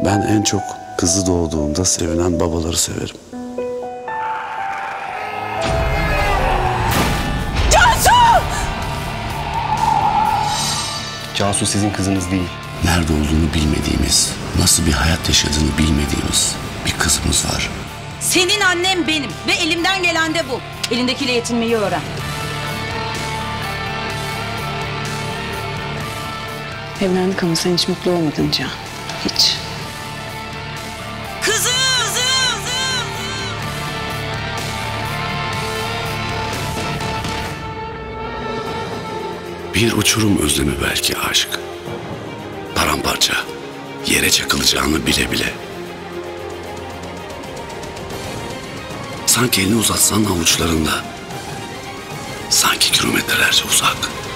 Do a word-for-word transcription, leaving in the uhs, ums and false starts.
Ben en çok kızı doğduğunda sevinen babaları severim. Cansu! Cansu sizin kızınız değil. Nerede olduğunu bilmediğimiz, nasıl bir hayat yaşadığını bilmediğimiz bir kızımız var. Senin annen benim ve elimden gelen de bu. Elindekiyle yetinmeyi öğren. Evlendik ama sen hiç mutlu olmadın Can. Hiç. Kızım! Bir uçurum özlemi belki aşk. Paramparça, yere çakılacağını bile bile. Sanki elini uzatsan avuçlarında. Sanki kilometrelerce uzak.